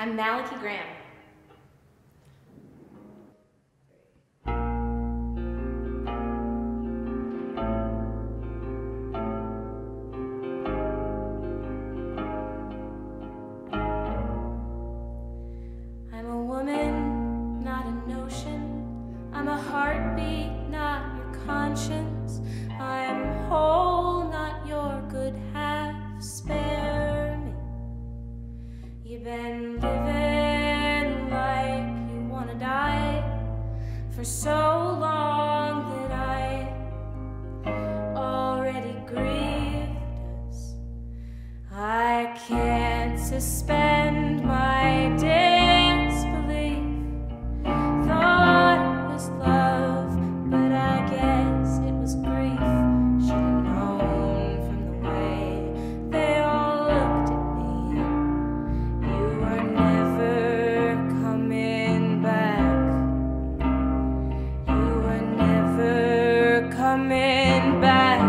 I'm Malachi Graham. I'm a woman, not a notion. I'm a heartbeat, not your conscience. I'm whole, not your good half. Spare me. You've been living like you wanna die for so long that I already grieved us. I can't suspend my disbelief. Thought it was love, but I guess it was grief. Should've known from the way they all looked at me. You were never coming back. You were never coming back.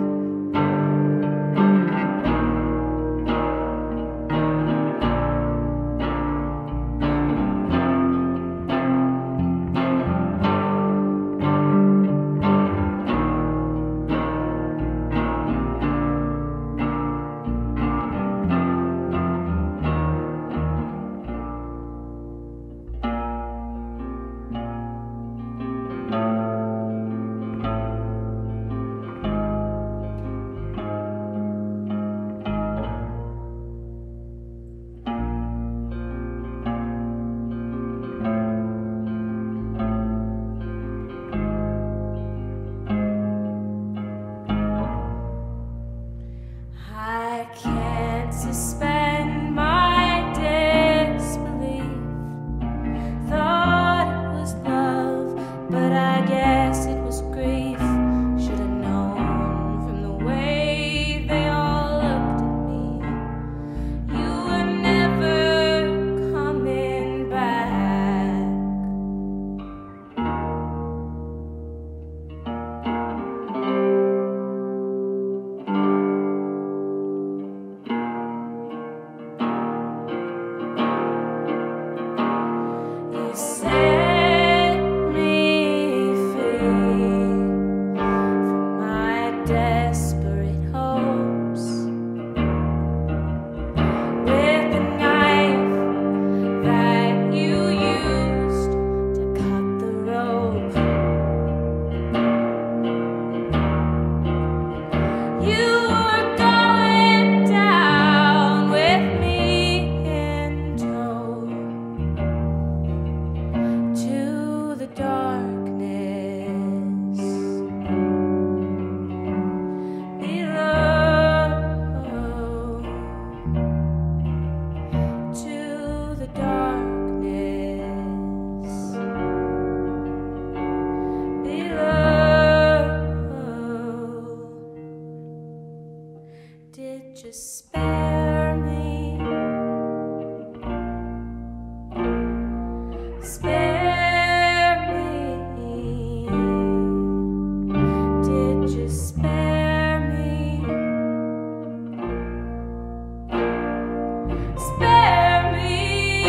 I can't suspend my disbelief. Thought it was love, but I guess it was grief. Should've known from the way they all looked at me. You were never coming back. You set me free from my desperate hopes. With the knife that you used to cut the rope, you were going down with me in tow to the darkness below, to the darkness below. Did you spare me? Spare me. Did you spare me? Spare me.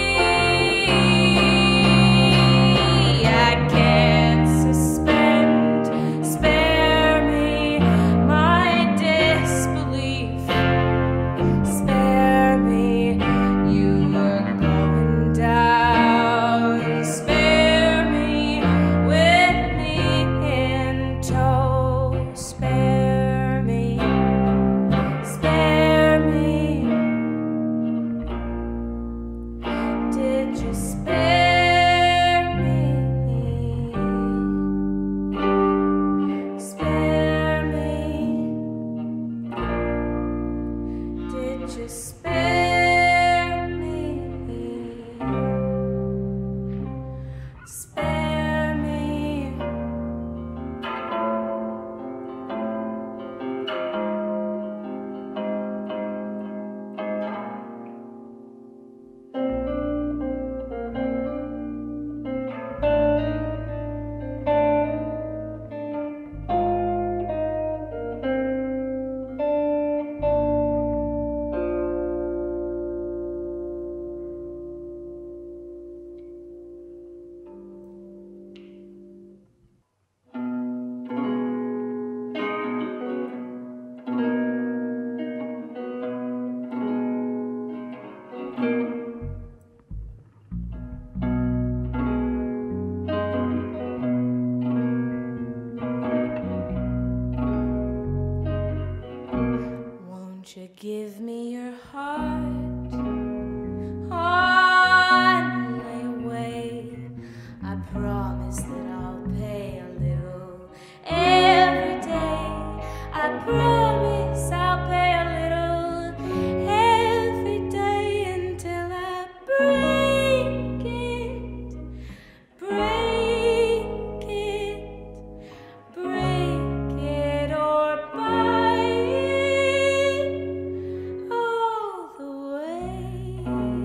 I can't suspend. Spare me my disbelief. Spare me. You were going down. Spare me with me in tow. Spare me. Spare me. Did you spare me? Spare me. Did you spare me? Spare me. me your heart on layaway. I promise that I'll pay a little every day. I promise I'll pay a little every day until I break it, break it, break it, or buy it all the way.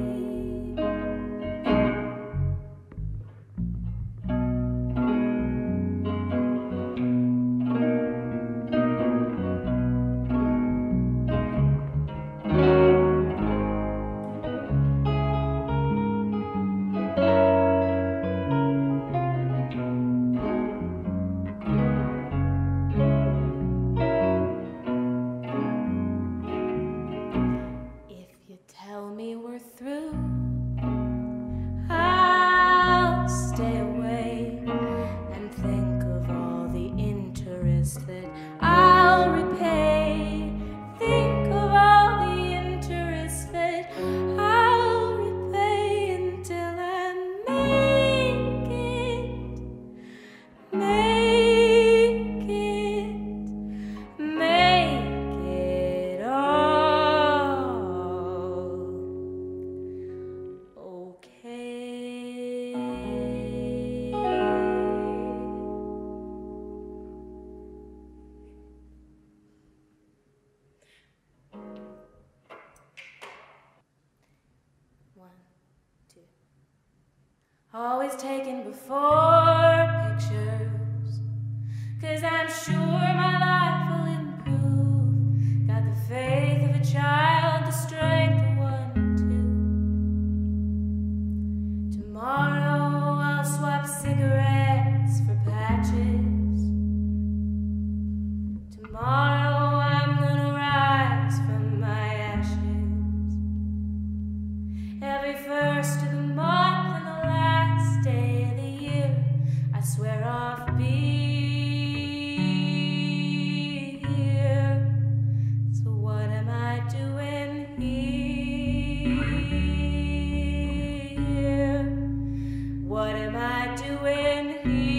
Tell me we're through, I'll stay away and think of all the interest that I'll repay. Think of all the interest that I'll repay until I make it, make it, make it all okay. One, two. Always taken before pictures, 'cause I'm sure my life will improve. Got the faith of a child, the strength of one too. Tomorrow I'll swap cigarettes for patches. Tomorrow I'm gonna rise from my ashes. Every first of the month and the last day of the year, I swear off beer. So what am I doing here? What am I doing here?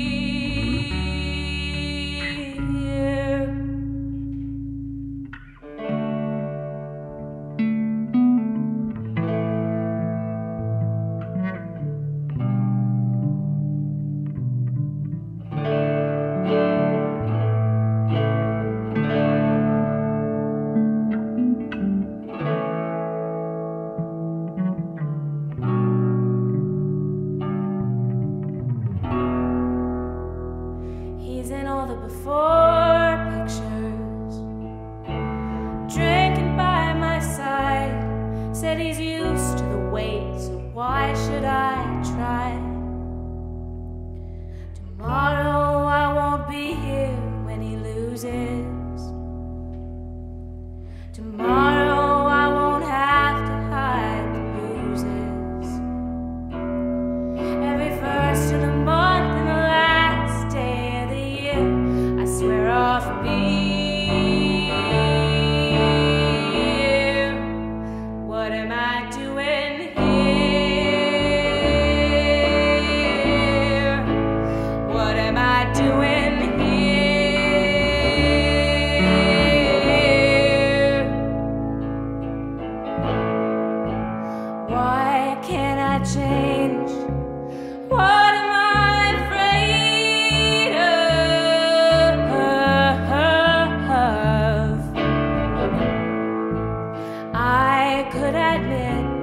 He's in all the before pictures, drinking by my side. Said he's used to the weight, so why should I try? Tomorrow I won't be here when he loses. Tomorrow I won't have to hide the bruises. Every first of the month and the last day of the year, I swear off beer. What am I doing here? What am I doing here? Why can't I change? What am I afraid of? I could admit